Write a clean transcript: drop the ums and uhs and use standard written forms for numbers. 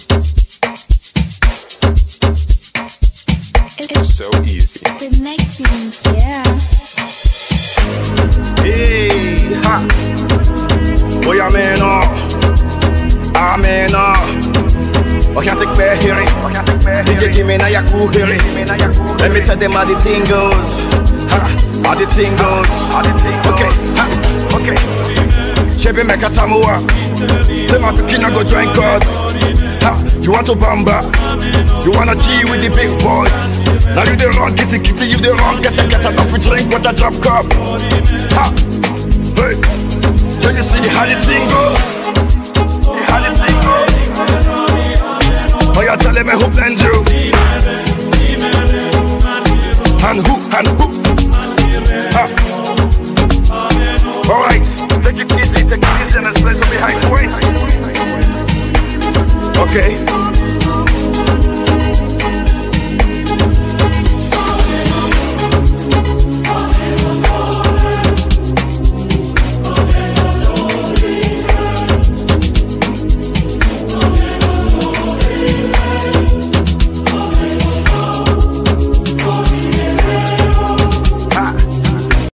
It's so easy. With Nektunez, yeah. Hey, ha. Goya, Menor. Ameno. I can't take back hearing. DJ give me now your cool hearing. Let me tell them how the thing goes. How the thing goes. Okay, okay. Chebe make a tamua. Say my tukina go join God. You want to bamba? You wanna G with the big boys? Now you the wrong, kitty, you the wrong, get a coffee drink with a drop cup. Hey, can you see how the thing goes? How the thing goes? Oh, you're telling me who blend you? And who? Alright, take it easy and let's play some behind points. Okay.